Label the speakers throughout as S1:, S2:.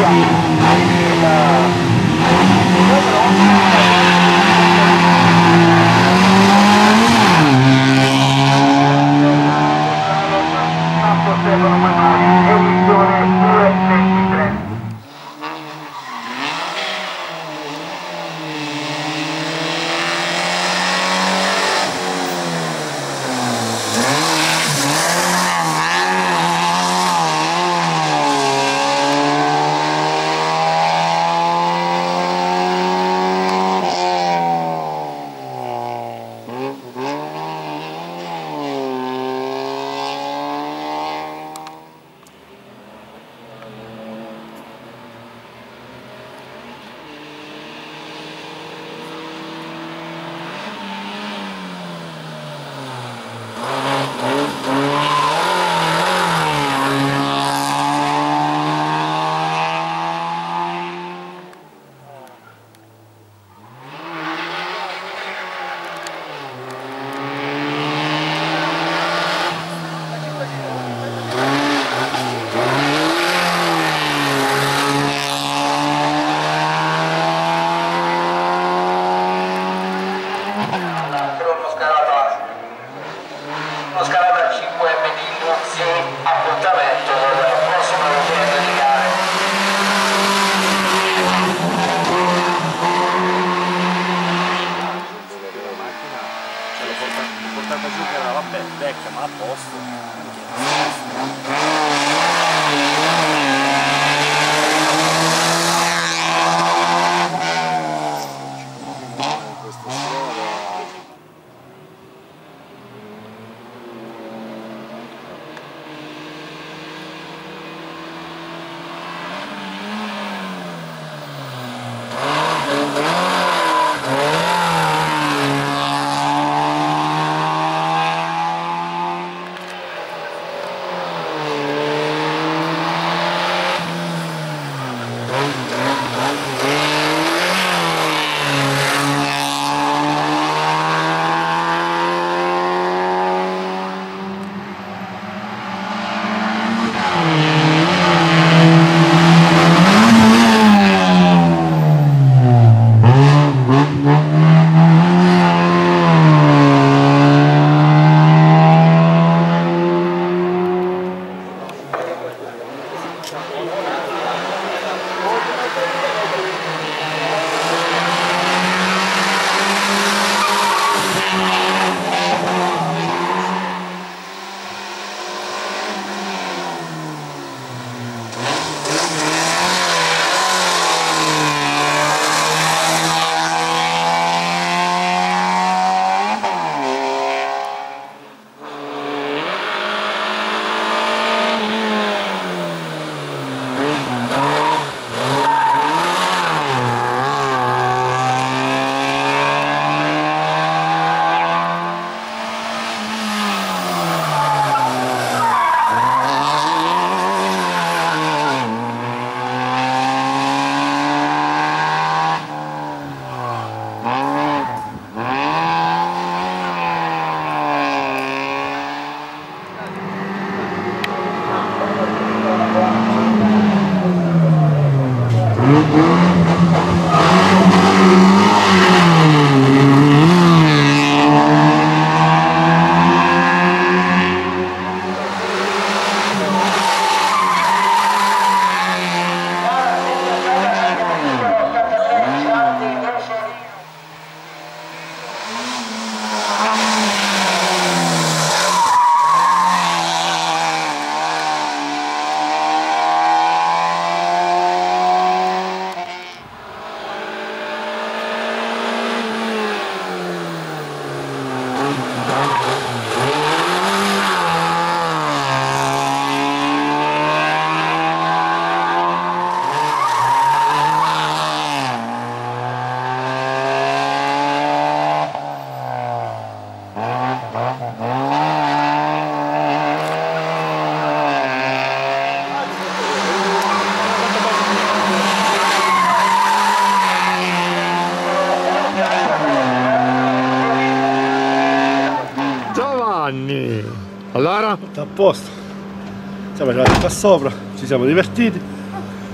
S1: Giovanni! Allora?
S2: Tutto a posto. Siamo arrivati qua sopra, ci siamo divertiti.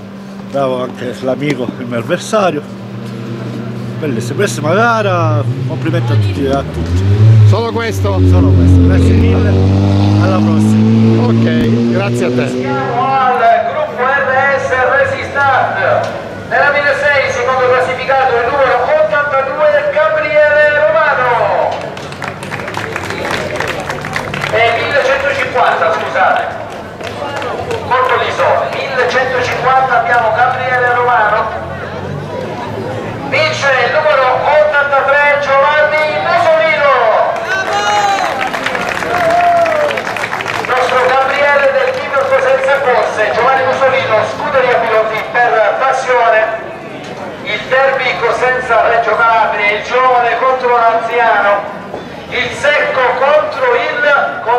S1: bravo anche l'amico, il mio avversario. Bellissima gara, complimenti a tutti.
S2: Solo questo?
S1: Solo questo, grazie mille, alla prossima.
S2: Ok, grazie a te.
S3: Siamo al gruppo RS Resistart. Nella 1006 secondo classificato il numero 82 Gabriele Romano. E 1150, scusate. Colpo di sole. 1150 abbiamo Gabriele Romano. Vince il numero 83 Giovanni Musolino. Il nostro Gabriele del team Cosenza Corse, Giovanni Musolino, scuderia piloti per passione. Il derby Cosenza Reggio Calabria, il giovane contro l'anziano, il secco contro il